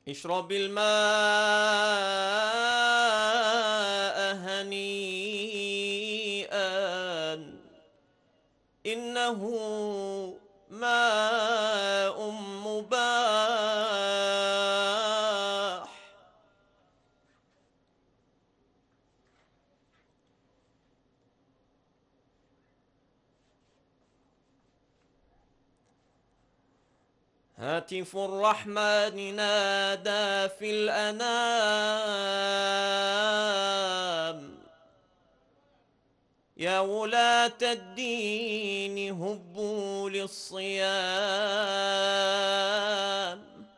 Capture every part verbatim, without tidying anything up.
اشرب الماء هنيئا إنه ماء مباح. هاتف الرحمن نادى في الأنام يا ولاة الدين هبوا للصيام،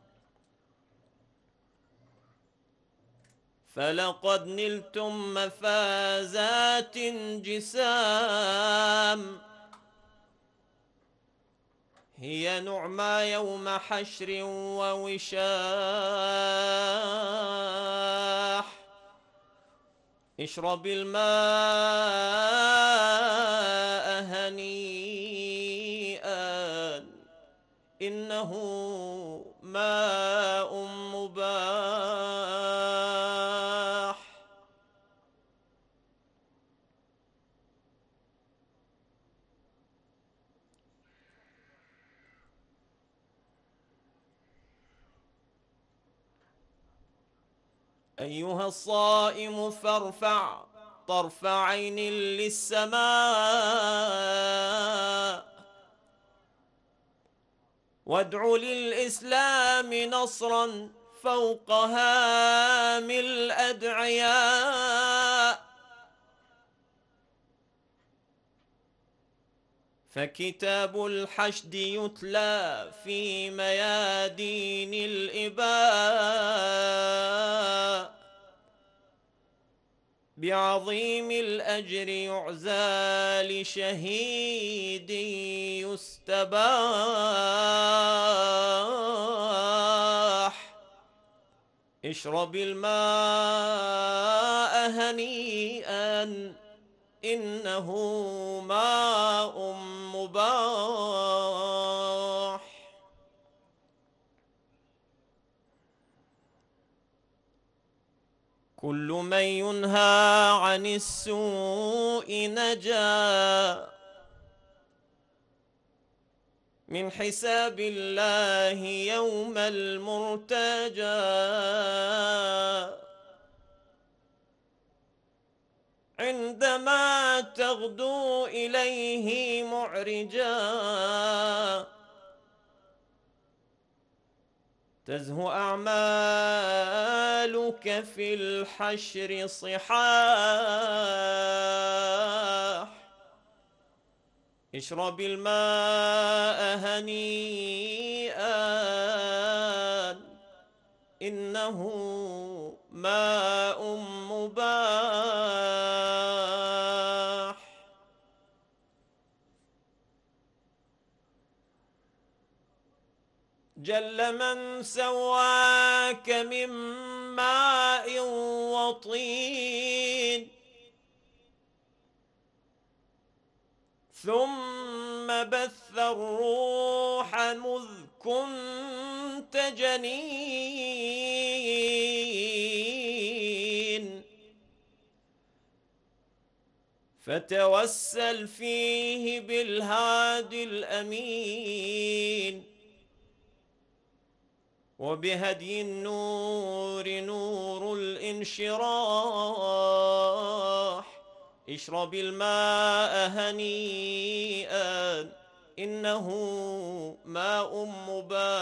فلقد نلتم مفازات جسام، هي نعمى يوم حشر ووشاح. اشرب الماء هنيئا إنه ماء مباح. أيها الصائم فارفع طرف عين للسماء، وادع للإسلام نصرا فوق هام الأدعياء، فكتاب الحشد يتلى في ميادين الإباء، بعظيم الأجر يعزى لشهيد يستباح. اشرب الماء هنيئا إنه ماء مباح. كل من ينهى عن السوء نجا من حساب الله يوم المرتجى، عندما تغدو إليه معرجا تزهو أعمالك في الحشر صحاح. اشرب الماء هنيئا إنه ماء مباح. جل من سواك من ماء وطين، ثم بث الروح مذ كنت جنين، فتوسل فيه بالهادي الأمين، وبهدي النور نور الانشراح. اشرب الماء هنيئا إنه ماء مباح.